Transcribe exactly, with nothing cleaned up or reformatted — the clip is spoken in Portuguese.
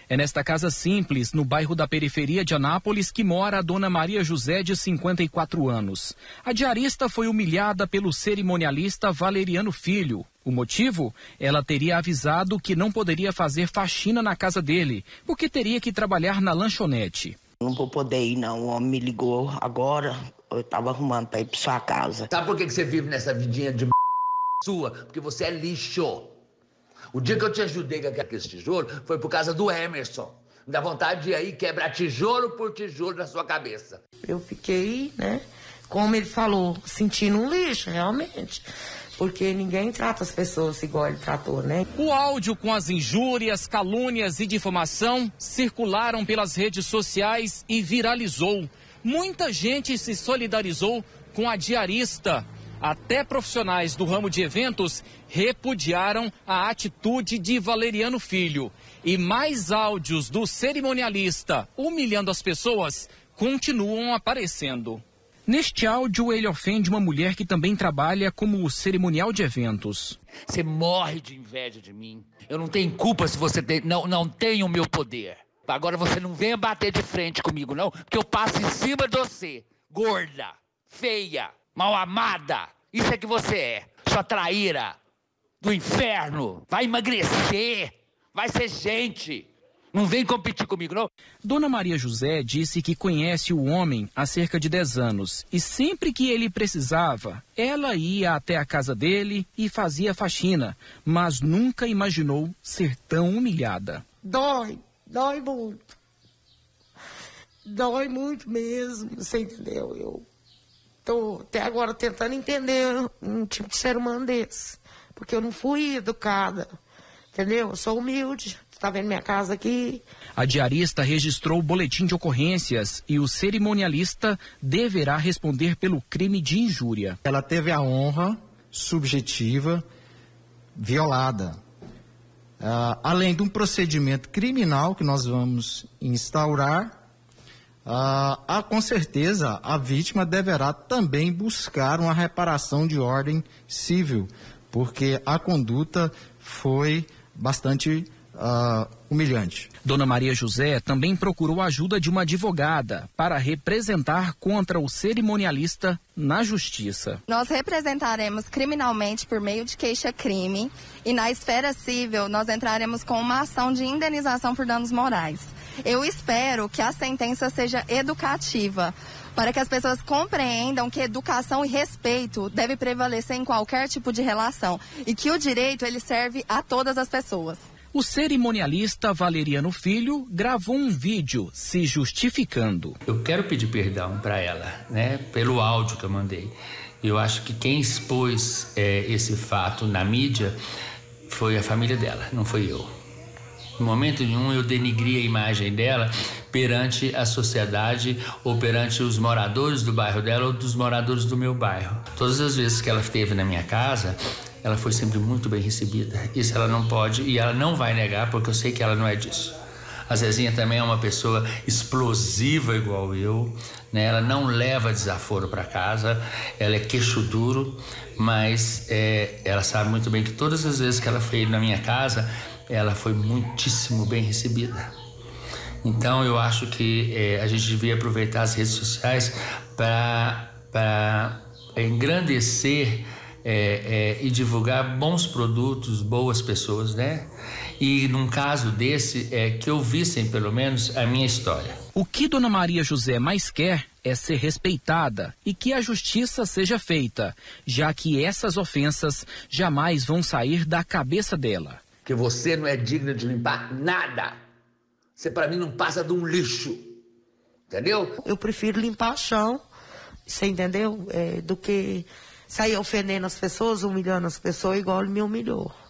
É nesta casa simples, no bairro da periferia de Anápolis, que mora a dona Maria José, de cinquenta e quatro anos. A diarista foi humilhada pelo cerimonialista Valeriano Filho. O motivo? Ela teria avisado que não poderia fazer faxina na casa dele, porque teria que trabalhar na lanchonete. Não vou poder ir, não. O homem me ligou agora, eu estava arrumando para ir para sua casa. Sabe por que você vive nessa vidinha de sua? Porque você é lixo. O dia que eu te ajudei com aquele tijolo foi por causa do Emerson. Me dá vontade de ir aí quebrar tijolo por tijolo na sua cabeça. Eu fiquei, né, como ele falou, sentindo um lixo, realmente. Porque ninguém trata as pessoas igual ele tratou, né? O áudio com as injúrias, calúnias e difamação circularam pelas redes sociais e viralizou. Muita gente se solidarizou com a diarista. Até profissionais do ramo de eventos repudiaram a atitude de Valeriano Filho. E mais áudios do cerimonialista humilhando as pessoas continuam aparecendo. Neste áudio, ele ofende uma mulher que também trabalha como cerimonial de eventos. Você morre de inveja de mim. Eu não tenho culpa se você tem, não, não tem o meu poder. Agora você não venha bater de frente comigo, não, porque eu passo em cima de você. Gorda, feia, mal amada. Isso é que você é. Sua traíra do inferno. Vai emagrecer. Vai ser gente. Não vem competir comigo, não. Dona Maria José disse que conhece o homem há cerca de dez anos. E sempre que ele precisava, ela ia até a casa dele e fazia faxina. Mas nunca imaginou ser tão humilhada. Dói, dói muito. Dói muito mesmo, você entendeu? Eu tô até agora tentando entender um tipo de ser humano desse. Porque eu não fui educada, entendeu? Eu sou humilde. Tá vendo minha casa aqui? A diarista registrou o boletim de ocorrências e o cerimonialista deverá responder pelo crime de injúria. Ela teve a honra subjetiva violada. Uh, além de um procedimento criminal que nós vamos instaurar, uh, a, com certeza a vítima deverá também buscar uma reparação de ordem civil, porque a conduta foi bastante Uh, humilhante. Dona Maria José também procurou a ajuda de uma advogada para representar contra o cerimonialista na justiça. Nós representaremos criminalmente por meio de queixa-crime e na esfera civil nós entraremos com uma ação de indenização por danos morais. Eu espero que a sentença seja educativa, para que as pessoas compreendam que educação e respeito deve prevalecer em qualquer tipo de relação e que o direito ele serve a todas as pessoas. O cerimonialista Valeriano Filho gravou um vídeo se justificando. Eu quero pedir perdão para ela, né, pelo áudio que eu mandei. Eu acho que quem expôs é, esse fato na mídia foi a família dela, não foi eu. Em momento nenhum eu denigri a imagem dela perante a sociedade ou perante os moradores do bairro dela ou dos moradores do meu bairro. Todas as vezes que ela esteve na minha casa, ela foi sempre muito bem recebida. Isso ela não pode e ela não vai negar, porque eu sei que ela não é disso. A Zezinha também é uma pessoa explosiva igual eu, né? Ela não leva desaforo para casa, ela é queixo duro, mas é, ela sabe muito bem que todas as vezes que ela foi na minha casa, ela foi muitíssimo bem recebida. Então eu acho que é, a gente devia aproveitar as redes sociais para engrandecer É, é, e divulgar bons produtos, boas pessoas, né? E num caso desse, é, que ouvissem pelo menos a minha história. O que Dona Maria José mais quer é ser respeitada e que a justiça seja feita, já que essas ofensas jamais vão sair da cabeça dela. Que você não é digna de limpar nada. Você para mim não passa de um lixo, entendeu? Eu prefiro limpar o chão, você entendeu? É, do que sair ofendendo as pessoas, humilhando as pessoas igual ele me humilhou.